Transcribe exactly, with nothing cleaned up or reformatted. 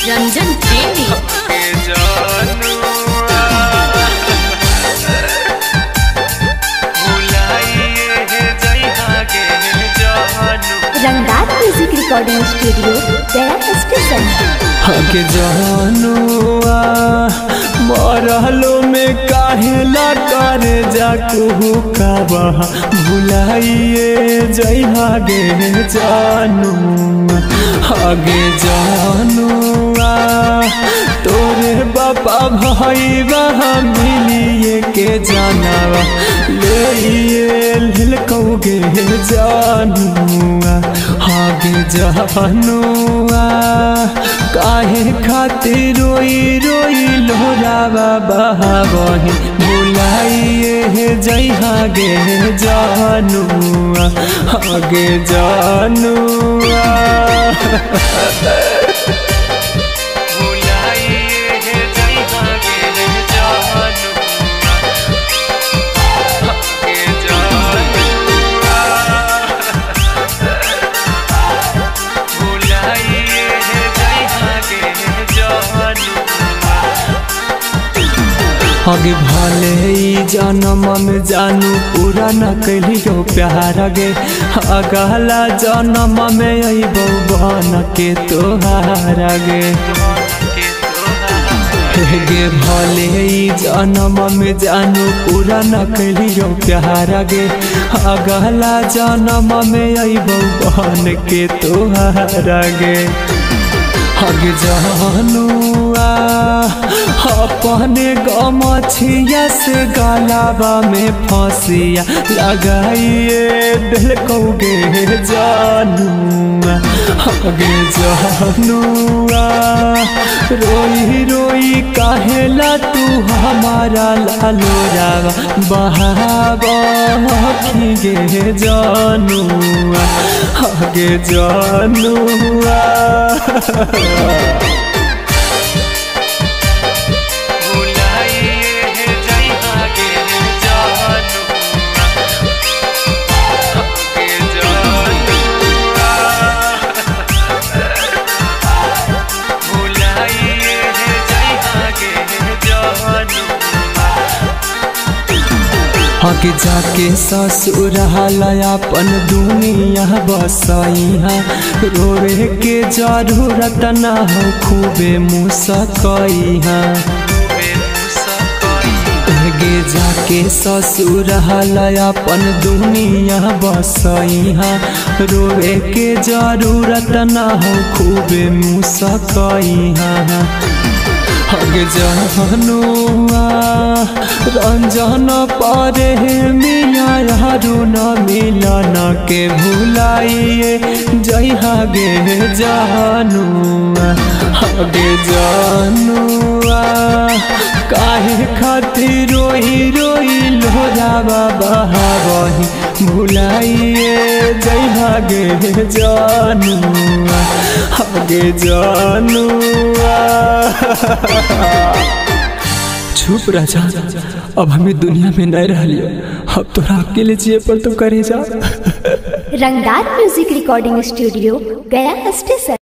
रंजन प्रेमी रंगार music recording studio Gaya station. हके जानुआ मरहलो में काहेला करे जाकू काबा भुलाइए जइहा गे जानुआ हगे जानुआ तोरे बापा भाई बहा मिलिए के जानावा ले लेल कौगे जानुआ हगे जानुआ काहे खातिर रोई रोई लोरावा बहावही बुलाइए जइहा गे जानुआ हगे जानुआ आगे भले जन्म में जानू पूरा न कलियो प्यार गे अगला जन्म में अबो बन के तोहार गे गे भले जन्म में जानू पूरा न कलियो प्यार गे अगला जन्म में अबो बन के तोहार गे हगे जानुआ अपने गमछिया से गलाबा में फंसिया लगाइए दिल कौगे जानुआ हगे जानुआ रोई रोई काहेला तू हमारा लालोरावा बहावा गे जानुआ हगे जानुआ आगे जाके ससुर अपन दुनिया बसैहा रोवे के जरूरत ना हो खूबे मुसकैहा आगे जाके ससुर अपन दुनिया बसैहा रोवे के जरूरत ना हो खूबे मुसकैहा हगे जानुआ रंजन पारे मिया यारू न मिलन के भुलाइए जइहा गे जानुआ हगे जानुआ काहे खातिर रोई रोई लोरावा बहावही भुलाइए जइहा गे जानुआ हगे जानुआ चुप राजा अब हमें दुनिया में नहीं रह लियो अब तो अकेले जिए पर तो करे जा। रंगार music recording studio Gaya station.